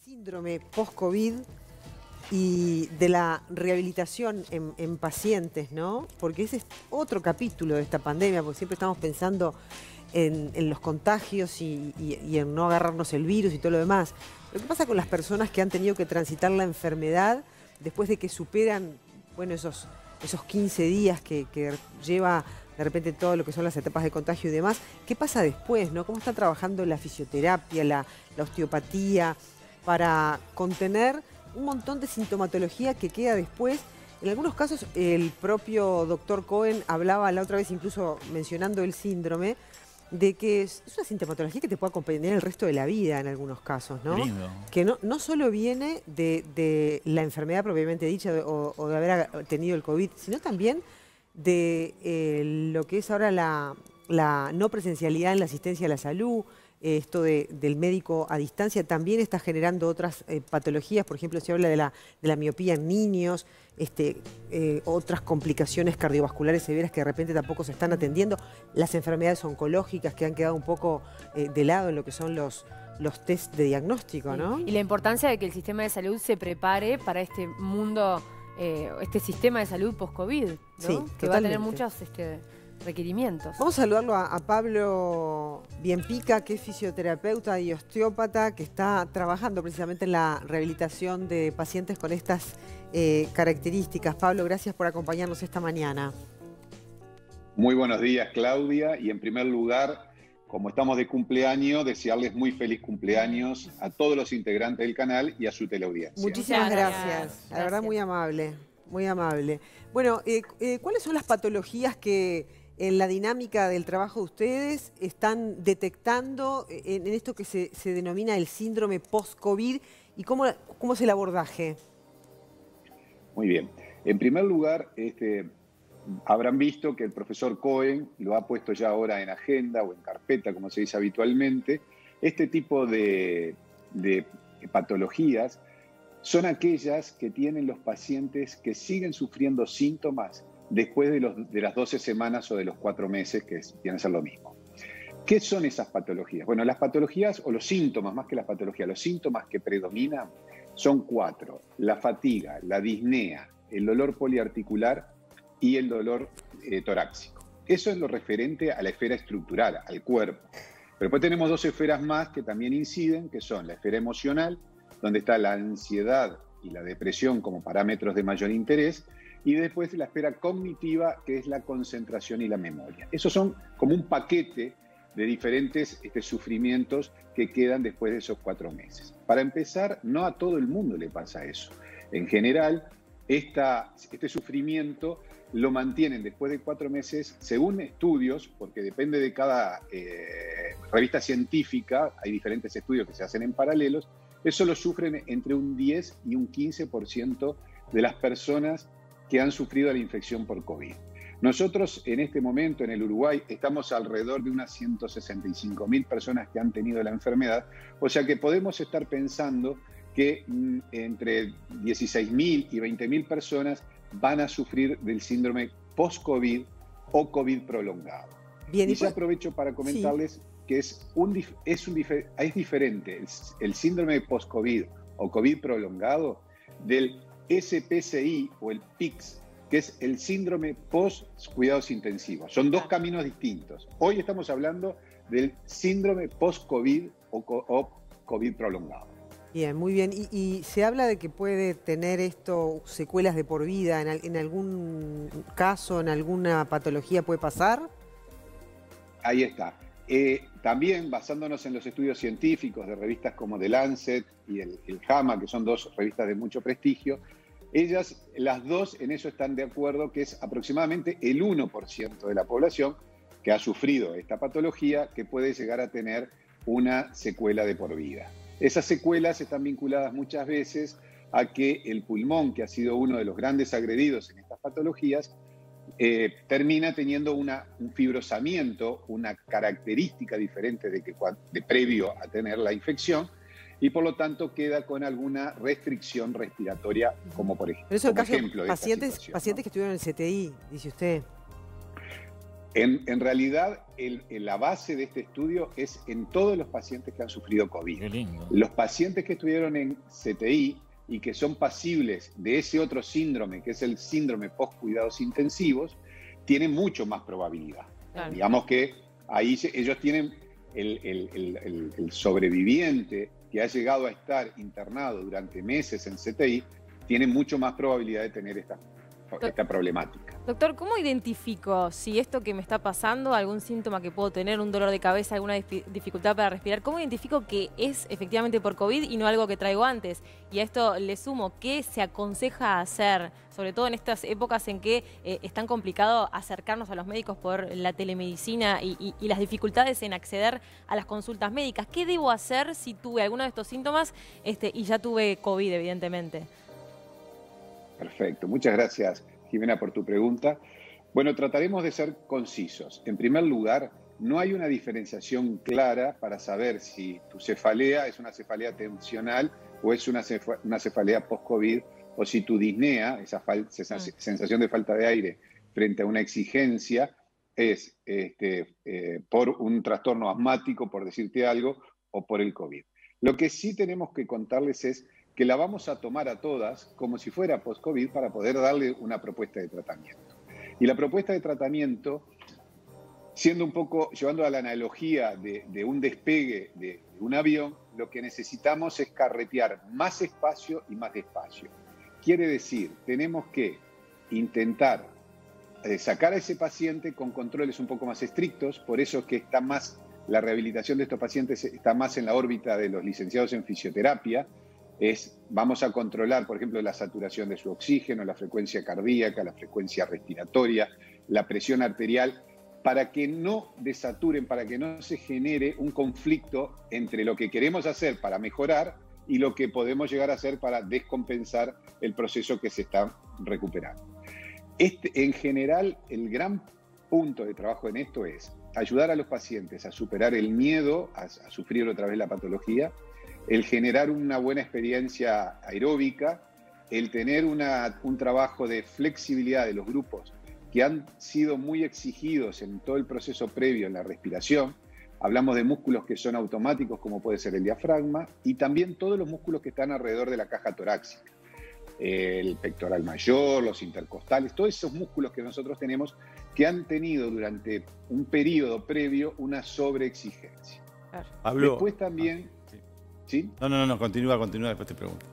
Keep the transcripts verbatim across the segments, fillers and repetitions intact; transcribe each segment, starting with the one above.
síndrome post-COVID y de la rehabilitación en, en pacientes, ¿no? Porque ese es otro capítulo de esta pandemia, porque siempre estamos pensando en, en los contagios y, y, y en no agarrarnos el virus y todo lo demás. Pero ¿qué pasa con las personas que han tenido que transitar la enfermedad después de que superan, bueno, esos, esos quince días que, que lleva de repente todo lo que son las etapas de contagio y demás? ¿Qué pasa después, no? ¿Cómo está trabajando la fisioterapia, la, la osteopatía para contener un montón de sintomatología que queda después? En algunos casos el propio doctor Cohen hablaba la otra vez, incluso mencionando el síndrome, de que es una sintomatología que te puede acompañar el resto de la vida en algunos casos, ¿no? Lindo. Que no, no solo viene de, de la enfermedad propiamente dicha o, o de haber tenido el COVID, sino también de eh, lo que es ahora la, la no presencialidad en la asistencia a la salud. Eh, esto de, del médico a distancia también está generando otras eh, patologías. Por ejemplo, se habla de la, de la miopía en niños, este, eh, otras complicaciones cardiovasculares severas que de repente tampoco se están atendiendo, las enfermedades oncológicas que han quedado un poco eh, de lado en lo que son los, los test de diagnóstico, ¿no? Y la importancia de que el sistema de salud se prepare para este mundo, eh, este sistema de salud post-COVID, ¿no? Sí, Que totalmente. va a tener muchos este, requerimientos. Vamos a saludarlo a, a Pablo Bienpica, que es fisioterapeuta y osteópata, que está trabajando precisamente en la rehabilitación de pacientes con estas eh, características. Pablo, gracias por acompañarnos esta mañana. Muy buenos días, Claudia. Y en primer lugar, como estamos de cumpleaños, desearles muy feliz cumpleaños a todos los integrantes del canal y a su teleaudiencia. Muchísimas gracias. gracias. La verdad, muy amable, muy amable. Bueno, eh, eh, ¿cuáles son las patologías que en la dinámica del trabajo de ustedes están detectando en, en esto que se, se denomina el síndrome post-COVID y cómo, cómo es el abordaje? Muy bien. En primer lugar, este, habrán visto que el profesor Cohen lo ha puesto ya ahora en agenda o en carpeta, como se dice habitualmente. Este tipo de, de patologías son aquellas que tienen los pacientes que siguen sufriendo síntomas después de, los, de las doce semanas o de los cuatro meses, que vienen a ser lo mismo. ¿Qué son esas patologías? Bueno, las patologías o los síntomas, más que las patologías, los síntomas que predominan son cuatro: la fatiga, la disnea, el dolor poliarticular y el dolor eh, torácico. Eso es lo referente a la esfera estructural, al cuerpo. Pero después tenemos dos esferas más que también inciden, que son la esfera emocional, donde está la ansiedad y la depresión como parámetros de mayor interés, y después la esfera cognitiva, que es la concentración y la memoria. Esos son como un paquete de diferentes este, sufrimientos que quedan después de esos cuatro meses. Para empezar, no a todo el mundo le pasa eso. En general, esta, este sufrimiento lo mantienen después de cuatro meses, según estudios, porque depende de cada eh, revista científica, hay diferentes estudios que se hacen en paralelos, eso lo sufren entre un diez y un quince por ciento de las personas que han sufrido la infección por COVID. Nosotros en este momento en el Uruguay estamos alrededor de unas ciento sesenta y cinco mil personas que han tenido la enfermedad, o sea que podemos estar pensando que mm, entre dieciséis mil y veinte mil personas van a sufrir del síndrome post-COVID o COVID prolongado. Bien, y y ya pues, aprovecho para comentarles sí. que es, un, es, un, es diferente el, el síndrome post-COVID o COVID prolongado del S P C I o el P I C S, que es el síndrome post-cuidados intensivos. Son dos caminos distintos. Hoy estamos hablando del síndrome post-COVID o, o COVID prolongado. Bien, muy bien. Y, y se habla de que puede tener esto secuelas de por vida, en, en algún caso, en alguna patología puede pasar. Ahí está. Eh, también basándonos en los estudios científicos de revistas como The Lancet y el, el JAMA, que son dos revistas de mucho prestigio, ellas, las dos en eso están de acuerdo, que es aproximadamente el uno por ciento de la población que ha sufrido esta patología que puede llegar a tener una secuela de por vida. Esas secuelas están vinculadas muchas veces a que el pulmón, que ha sido uno de los grandes agredidos en estas patologías, eh, termina teniendo una, un fibrosamiento, una característica diferente de, que, de previo a tener la infección, y por lo tanto queda con alguna restricción respiratoria, como por ejemplo, Pero eso como en caso ejemplo de pacientes, esta situación, pacientes ¿no? que estuvieron en el C T I, dice usted. En, en realidad, el, el, la base de este estudio es en todos los pacientes que han sufrido COVID. Qué lindo. Los pacientes que estuvieron en C T I y que son pasibles de ese otro síndrome, que es el síndrome post-cuidados intensivos, tienen mucho más probabilidad. Claro. Digamos que ahí se, ellos tienen el, el, el, el, el sobreviviente que ha llegado a estar internado durante meses en C T I, tiene mucho más probabilidad de tener esta esta problemática. Doctor, ¿cómo identifico si esto que me está pasando, algún síntoma que puedo tener, un dolor de cabeza, alguna dificultad para respirar, cómo identifico que es efectivamente por COVID y no algo que traigo antes? Y a esto le sumo, ¿qué se aconseja hacer, sobre todo en estas épocas en que eh, es tan complicado acercarnos a los médicos por la telemedicina y, y, y las dificultades en acceder a las consultas médicas? ¿Qué debo hacer si tuve alguno de estos síntomas este, y ya tuve COVID, evidentemente? Perfecto. Muchas gracias, Jimena, por tu pregunta. Bueno, trataremos de ser concisos. En primer lugar, no hay una diferenciación clara para saber si tu cefalea es una cefalea tensional o es una, cef una cefalea post-COVID, o si tu disnea, esa, esa sensación de falta de aire frente a una exigencia, es este, eh, por un trastorno asmático, por decirte algo, o por el COVID. Lo que sí tenemos que contarles es que la vamos a tomar a todas como si fuera post-COVID para poder darle una propuesta de tratamiento. Y la propuesta de tratamiento, siendo un poco, llevando a la analogía de, de un despegue de, de un avión, lo que necesitamos es carretear más espacio y más despacio. Quiere decir, tenemos que intentar eh, sacar a ese paciente con controles un poco más estrictos, por eso es que está más, la rehabilitación de estos pacientes está más en la órbita de los licenciados en fisioterapia. Es, vamos a controlar, por ejemplo, la saturación de su oxígeno, la frecuencia cardíaca, la frecuencia respiratoria, la presión arterial, para que no desaturen, para que no se genere un conflicto entre lo que queremos hacer para mejorar y lo que podemos llegar a hacer para descompensar el proceso que se está recuperando. Este, en general, el gran punto de trabajo en esto es ayudar a los pacientes a superar el miedo a, a sufrir otra vez la patología, el generar una buena experiencia aeróbica, el tener una, un trabajo de flexibilidad de los grupos que han sido muy exigidos en todo el proceso previo en la respiración. Hablamos de músculos que son automáticos, como puede ser el diafragma, y también todos los músculos que están alrededor de la caja torácica. El pectoral mayor, los intercostales, todos esos músculos que nosotros tenemos que han tenido durante un periodo previo una sobreexigencia. Pablo, Después también... Ah, sí. ¿Sí? No, no, no, continúa, continúa, después te pregunto.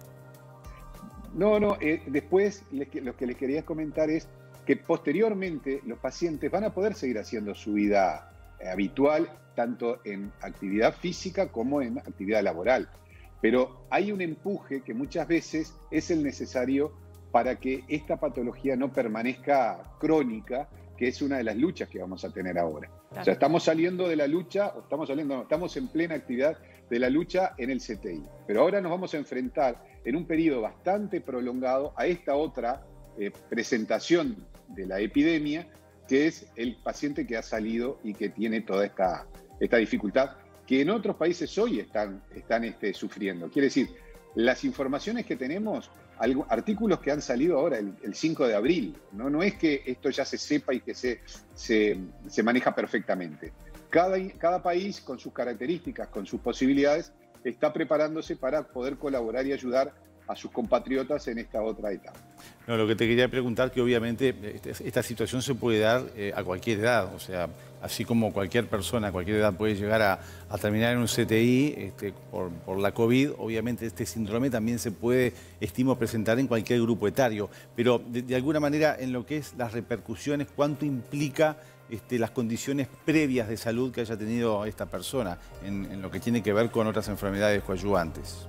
No, no, eh, después les, lo que les quería comentar es que posteriormente los pacientes van a poder seguir haciendo su vida eh, habitual, tanto en actividad física como en actividad laboral. Pero hay un empuje que muchas veces es el necesario para que esta patología no permanezca crónica, que es una de las luchas que vamos a tener ahora. Claro. O sea, estamos saliendo de la lucha, o estamos saliendo, no, estamos en plena actividad de la lucha en el C T I. Pero ahora nos vamos a enfrentar en un periodo bastante prolongado a esta otra eh, presentación de la epidemia, que es el paciente que ha salido y que tiene toda esta, esta dificultad, que en otros países hoy están, están este, sufriendo. Quiere decir, las informaciones que tenemos, artículos que han salido ahora el, el cinco de abril, ¿no? No es que esto ya se sepa y que se, se, se maneja perfectamente. Cada, cada país, con sus características, con sus posibilidades, está preparándose para poder colaborar y ayudar a sus compatriotas en esta otra etapa. No, lo que te quería preguntar, que obviamente esta situación se puede dar eh, a cualquier edad, o sea, así como cualquier persona a cualquier edad puede llegar a, a terminar en un C T I este, por, por la COVID, obviamente este síndrome también se puede, estimo, presentar en cualquier grupo etario, pero de, de alguna manera en lo que es las repercusiones, ¿cuánto implica este, las condiciones previas de salud que haya tenido esta persona en, en lo que tiene que ver con otras enfermedades coadyuvantes?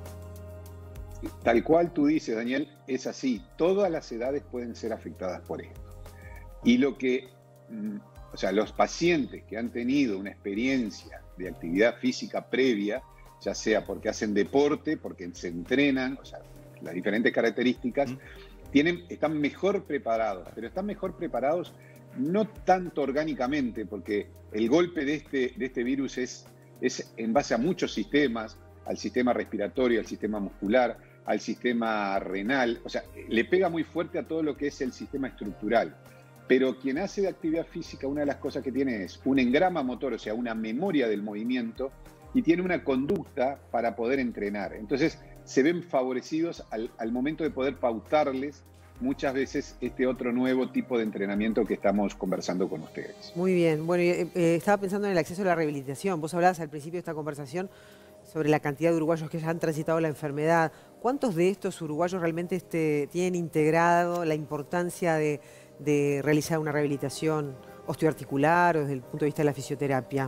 Tal cual tú dices, Daniel, es así. Todas las edades pueden ser afectadas por esto. Y lo que, o sea, los pacientes que han tenido una experiencia de actividad física previa, ya sea porque hacen deporte, porque se entrenan, o sea, las diferentes características, mm. tienen, están mejor preparados, pero están mejor preparados no tanto orgánicamente, porque el golpe de este, de este virus es, es en base a muchos sistemas, al sistema respiratorio, al sistema muscular, al sistema renal, o sea, le pega muy fuerte a todo lo que es el sistema estructural. Pero quien hace de actividad física, una de las cosas que tiene es un engrama motor, o sea, una memoria del movimiento, y tiene una conducta para poder entrenar. Entonces, se ven favorecidos al, al momento de poder pautarles muchas veces este otro nuevo tipo de entrenamiento que estamos conversando con ustedes. Muy bien. Bueno, eh, eh, estaba pensando en el acceso a la rehabilitación. Vos hablabas al principio de esta conversación sobre la cantidad de uruguayos que ya han transitado la enfermedad. ¿Cuántos de estos uruguayos realmente este, tienen integrado la importancia de, de realizar una rehabilitación osteoarticular o desde el punto de vista de la fisioterapia?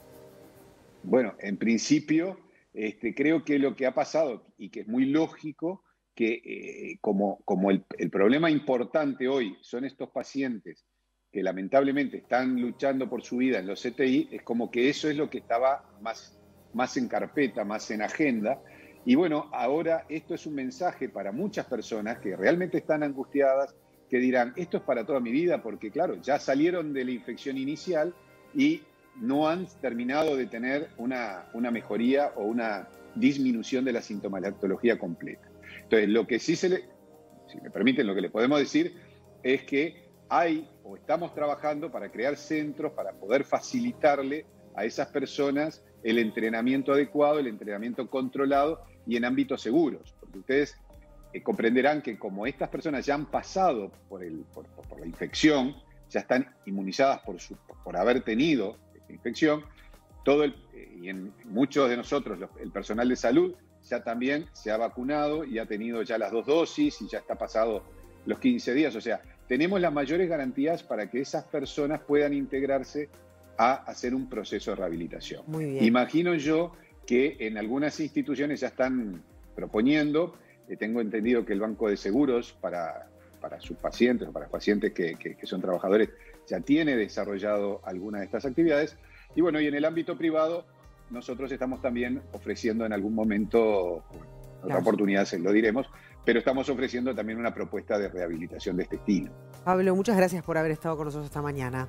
Bueno, en principio, este, creo que lo que ha pasado, y que es muy lógico, que eh, como, como el, el problema importante hoy son estos pacientes que lamentablemente están luchando por su vida en los C T I, es como que eso es lo que estaba más, más en carpeta, más en agenda. Y bueno, ahora esto es un mensaje para muchas personas que realmente están angustiadas, que dirán, esto es para toda mi vida, porque claro, ya salieron de la infección inicial y no han terminado de tener una, una mejoría o una disminución de la sintomatología completa. Entonces, lo que sí se le, si me permiten, lo que le podemos decir es que hay o estamos trabajando para crear centros para poder facilitarle a esas personas el entrenamiento adecuado, el entrenamiento controlado y en ámbitos seguros. Porque ustedes eh, comprenderán que como estas personas ya han pasado por, el, por, por la infección, ya están inmunizadas por, su, por haber tenido esta infección, todo el, y en muchos de nosotros, los, el personal de salud, ya también se ha vacunado y ha tenido ya las dos dosis y ya está pasado los quince días. O sea, tenemos las mayores garantías para que esas personas puedan integrarse a hacer un proceso de rehabilitación. Muy bien. Imagino yo que en algunas instituciones ya están proponiendo, eh, tengo entendido que el Banco de Seguros para, para sus pacientes o para pacientes que, que, que son trabajadores ya tiene desarrollado algunas de estas actividades. Y bueno, y en el ámbito privado, nosotros estamos también ofreciendo en algún momento, bueno, otra Claro. oportunidad se lo diremos, pero estamos ofreciendo también una propuesta de rehabilitación de este estilo. Pablo, muchas gracias por haber estado con nosotros esta mañana.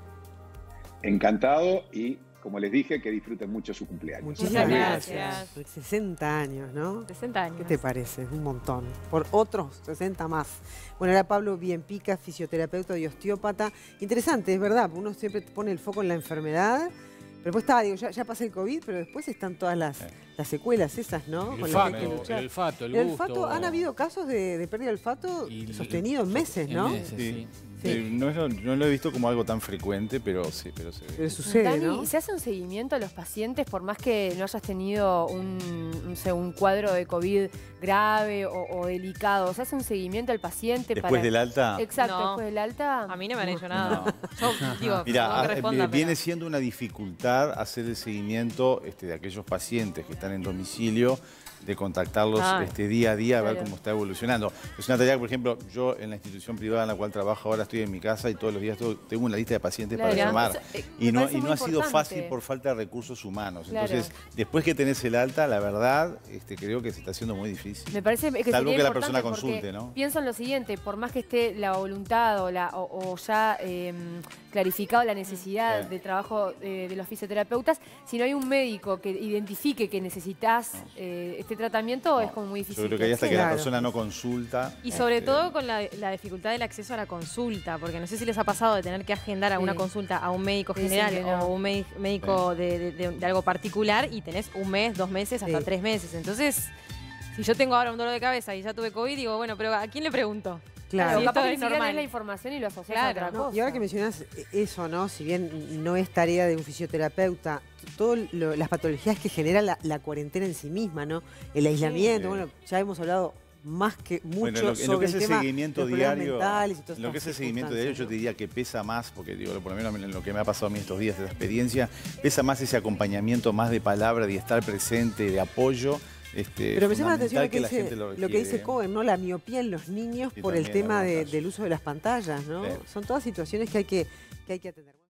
Encantado y, como les dije, que disfruten mucho su cumpleaños. Muchísimas Muchas gracias. gracias. sesenta años, ¿no? sesenta años. ¿Qué te parece? Un montón. Por otros sesenta más. Bueno, era Pablo Bienpica, fisioterapeuta y osteópata. Interesante, es verdad, uno siempre pone el foco en la enfermedad, pero después estaba, digo, ya, ya pasé el COVID, pero después están todas las, Sí. las secuelas esas, ¿no? El Con las que hay que olfato, luchar. el olfato, el El gusto. olfato, han habido casos de, de pérdida de olfato Y- sostenido en meses, ¿no? En meses, sí. Sí. Eh, no, es lo- no lo he visto como algo tan frecuente, pero sí, pero se ve. Pero sucede, Dani, ¿no? ¿se hace un seguimiento a los pacientes por más que no hayas tenido un, no sé, un cuadro de COVID grave o, o delicado? ¿Se hace un seguimiento al paciente? Después para... del alta, Exacto, No. después del alta. A mí no me han hecho nada. no. Yo digo, Mira, perdón que ah, responda, eh, viene pero- siendo una dificultad hacer el seguimiento este, de aquellos pacientes que están en domicilio, de contactarlos Ah, este, día a día, a ver claro. cómo está evolucionando. Es una tarea que, por ejemplo, yo en la institución privada en la cual trabajo ahora estoy en mi casa y todos los días tengo- tengo una lista de pacientes Claro, para llamar. eso, eh, Y me no, parece y muy no ha sido importante. fácil por falta de recursos humanos. Claro. Entonces, después que tenés el alta, la verdad, este, creo que se está haciendo muy difícil. Me parece que Salvo sería que la importante persona porque consulte, ¿no? Pienso en lo siguiente, por más que esté la voluntad o, la, o, o ya eh, clarificado la necesidad Sí. de trabajo eh, de los fisioterapeutas, si no hay un médico que identifique que necesitas eh, este tratamiento, es como muy difícil. Yo creo que ahí hasta que Claro. la persona no consulta. Y sobre este, todo con la, la dificultad del acceso a la consulta, porque no sé si les ha pasado de tener que agendar a Sí. una consulta a un médico Dicen general que no. o un médi- médico de, de- de- de algo particular y tenés un mes, dos meses, hasta Sí. tres meses. Entonces, si yo tengo ahora un dolor de cabeza y ya tuve COVID, digo, bueno, pero ¿a quién le pregunto? Claro. Sí, capaz todo que es ni siquiera normal. tenés la información y lo asociás Claro. a otra No, cosa. y ahora que mencionas eso, ¿no? Si bien no es tarea de un fisioterapeuta, todas las patologías que genera la, la cuarentena en sí misma, ¿no? El aislamiento, Sí. bueno, ya hemos hablado más que mucho Bueno, en lo, en lo sobre que es el el tema seguimiento de los problemas diario, mentales y todas en lo que es estas el seguimiento diario, yo circunstancias, te diría que pesa más, porque digo, por lo menos en lo que me ha pasado a mí estos días de la experiencia, pesa más ese acompañamiento más de palabra, de estar presente, de apoyo. Este, Pero me llama la atención fundamental lo que, la dice, gente lo que requiere. dice Cohen, ¿no? La miopía en los niños Sí, por el también, en tema algunos de- casos. del uso de las pantallas, ¿no? Sí. Son todas situaciones que hay que, que, hay que atender.